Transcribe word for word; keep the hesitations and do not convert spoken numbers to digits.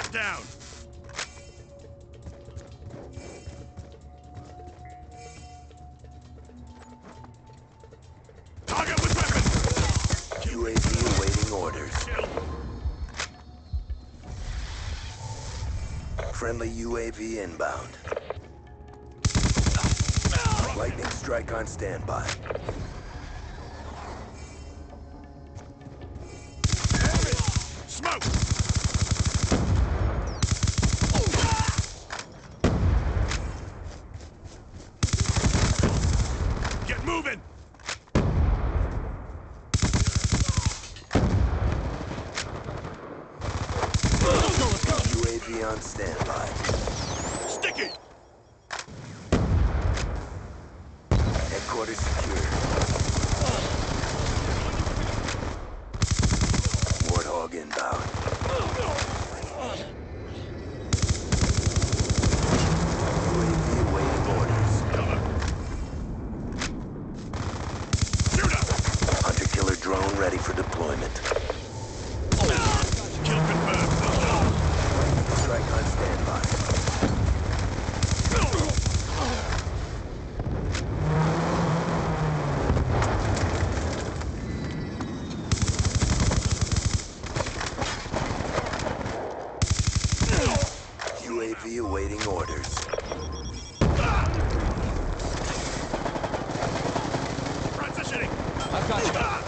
down. Target with weapon. U A V awaiting orders. Kill. Friendly U A V inbound. Lightning strike on standby. Smoke. Get moving. U A V on standby. Sticky. Headquarters secured. Warthog inbound. U A V awaiting orders. Shoot up. Hunter-killer drone ready for deployment. Kill confirmed. Strike on standby. U A V awaiting orders. Transitioning. I've got you.